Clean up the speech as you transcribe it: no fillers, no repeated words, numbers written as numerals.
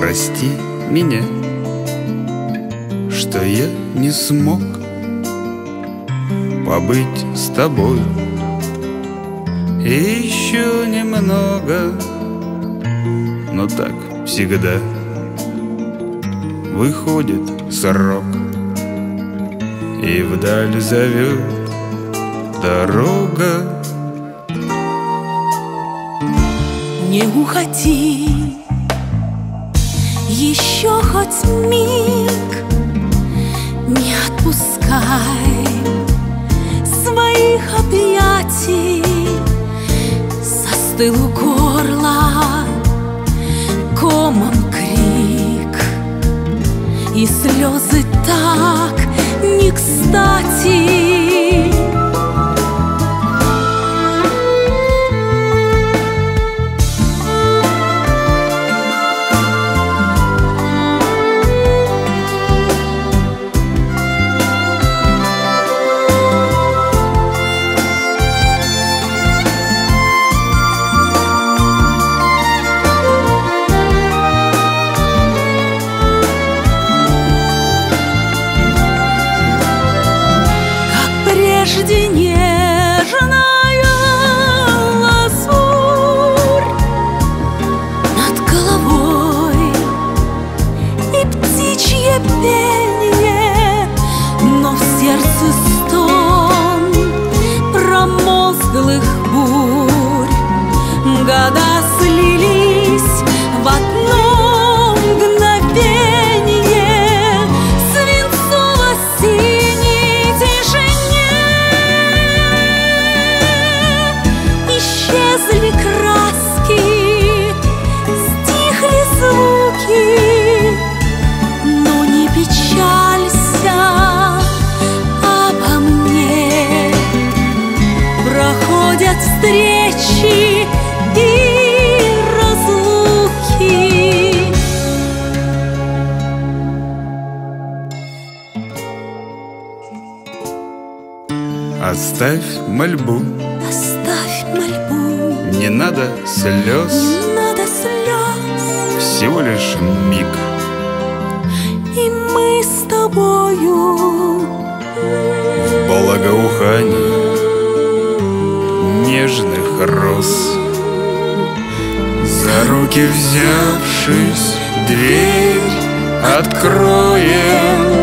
прости меня, что я не смог побыть с тобой еще немного. Но так всегда выходит срок, и вдаль зовет дорога. Не уходи еще хоть миг, не отпускай своих объятий. Застыл у горла комом крик, и слезы так не кстати. Прежде нежная лазурь над головой и птичье пение, но в сердце стон промозглых бурь. Года слились в одно мгновение, свинцово-синей тишине. Исчезли краски, стихли звуки, но не печалься обо мне. Проходят встречи и разлуки. Оставь мольбу, Оставь мольбу, не надо слез, не надо слез, всего лишь миг. и мы с тобою В благоухании нежных роз, за руки взявшись, дверь откроем.